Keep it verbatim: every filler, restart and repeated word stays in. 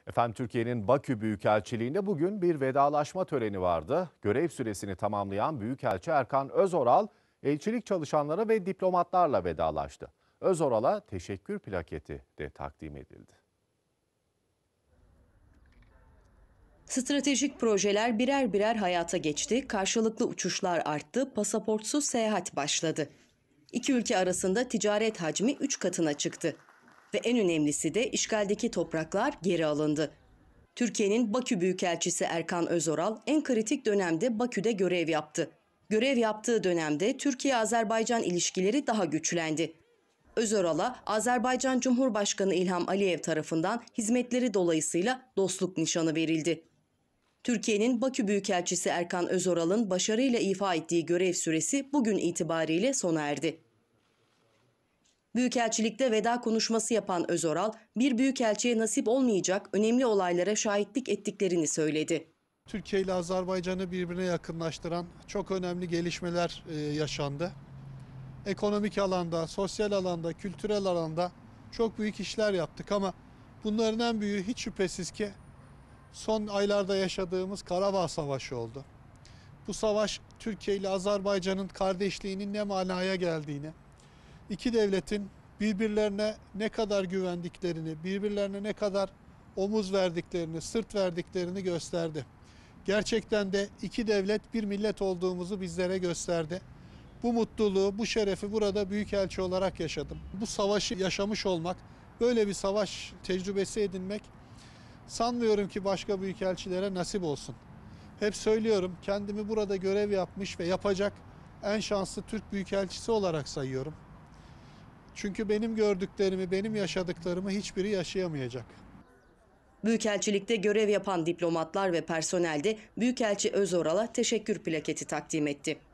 Efendim Türkiye'nin Bakü Büyükelçiliği'nde bugün bir vedalaşma töreni vardı. Görev süresini tamamlayan Büyükelçi Erkan Özoral, elçilik çalışanları ve diplomatlarla vedalaştı. Özoral'a teşekkür plaketi de takdim edildi. Stratejik projeler birer birer hayata geçti, karşılıklı uçuşlar arttı, pasaportsuz seyahat başladı. İki ülke arasında ticaret hacmi üç katına çıktı. Ve en önemlisi de işgaldeki topraklar geri alındı. Türkiye'nin Bakü Büyükelçisi Erkan Özoral en kritik dönemde Bakü'de görev yaptı. Görev yaptığı dönemde Türkiye-Azerbaycan ilişkileri daha güçlendi. Özoral'a Azerbaycan Cumhurbaşkanı İlham Aliyev tarafından hizmetleri dolayısıyla dostluk nişanı verildi. Türkiye'nin Bakü Büyükelçisi Erkan Özoral'ın başarıyla ifa ettiği görev süresi bugün itibariyle sona erdi. Büyükelçilikte veda konuşması yapan Özoral, bir büyükelçiye nasip olmayacak önemli olaylara şahitlik ettiklerini söyledi. Türkiye ile Azerbaycan'ı birbirine yakınlaştıran çok önemli gelişmeler e, yaşandı. Ekonomik alanda, sosyal alanda, kültürel alanda çok büyük işler yaptık ama bunların en büyüğü hiç şüphesiz ki son aylarda yaşadığımız Karabağ Savaşı oldu. Bu savaş Türkiye ile Azerbaycan'ın kardeşliğinin ne manaya geldiğini, iki devletin birbirlerine ne kadar güvendiklerini, birbirlerine ne kadar omuz verdiklerini, sırt verdiklerini gösterdi. Gerçekten de iki devlet bir millet olduğumuzu bizlere gösterdi. Bu mutluluğu, bu şerefi burada büyükelçi olarak yaşadım. Bu savaşı yaşamış olmak, böyle bir savaş tecrübesi edinmek sanmıyorum ki başka büyükelçilere nasip olsun. Hep söylüyorum, kendimi burada görev yapmış ve yapacak en şanslı Türk büyükelçisi olarak sayıyorum. Çünkü benim gördüklerimi, benim yaşadıklarımı hiçbiri yaşayamayacak. Büyükelçilikte görev yapan diplomatlar ve personel de Büyükelçi Özoral'a teşekkür plaketi takdim etti.